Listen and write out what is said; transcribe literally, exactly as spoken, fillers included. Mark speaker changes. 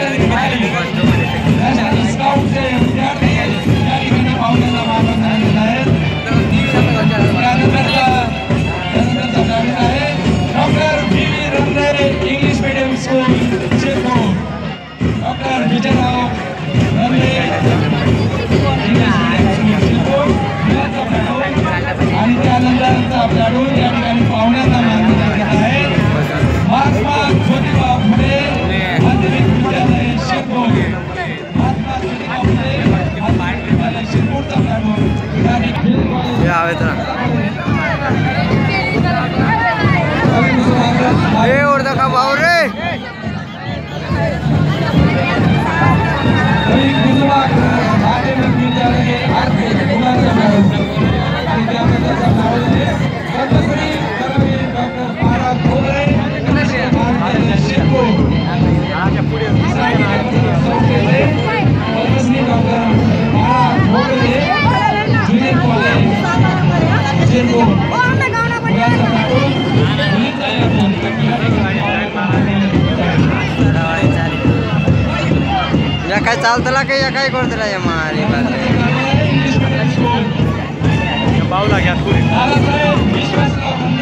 Speaker 1: English medium school Shirpur doctor Vijayrao आणि त्यानंतर आपल्याकडून या ठिकाणी पाहुण्यांना मानण्यात येत आहे महात्मा ज्योतिबा फुले माध्यमिक विद्यालय शिरपूर महात्मा ज्योतिबा फुले माध्यमिक विद्यालय शिरपूरचा प्लॅटफॉर्म
Speaker 2: यावेत ना ए ओरदा का भाऊ रे या काय चालतला का या काय करतला या मारी बात पावला घ्या